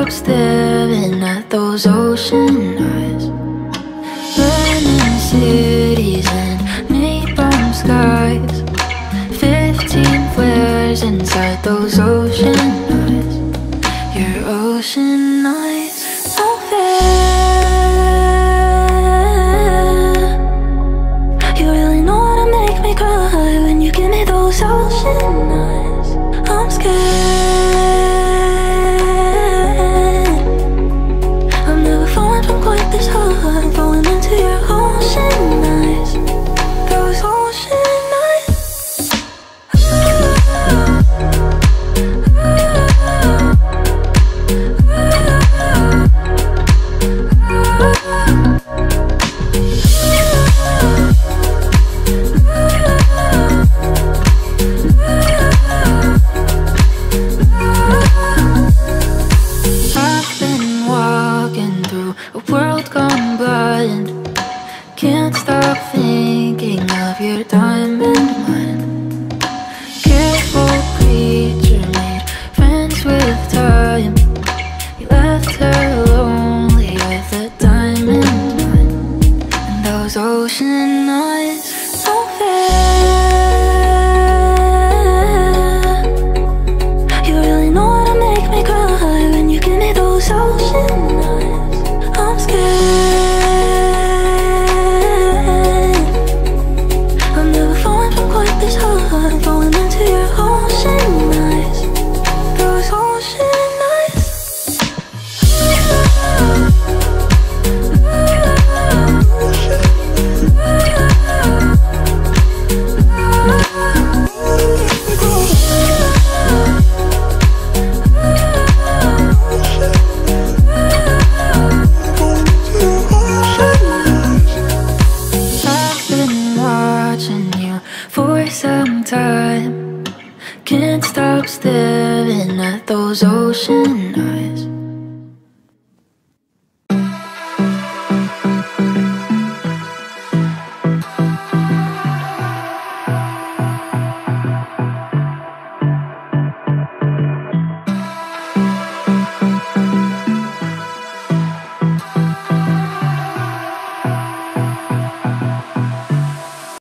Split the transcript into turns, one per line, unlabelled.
stop staring at those ocean eyes. Burning cities and napalm skies. 15 flares inside those ocean eyes. Your ocean eyes, so fair. You really know how to make me cry when you give me those ocean eyes. I'm scared. I'm never falling from quite this hard. I'm falling into your ocean eyes. Those ocean eyes. I've been walking through a world gone blind. Can't stop thinking of your diamond mind. Careful creature made friends with time. You left her lonely with a diamond mind. And those ocean eyes, so fair. You really know how to make me cry when you give me those ocean eyes. I'm scared. I'm never falling from quite this hard. I'm falling into your ocean eyes. Those ocean eyes. I've been watching you for some time. Can't stop staring at those ocean eyes.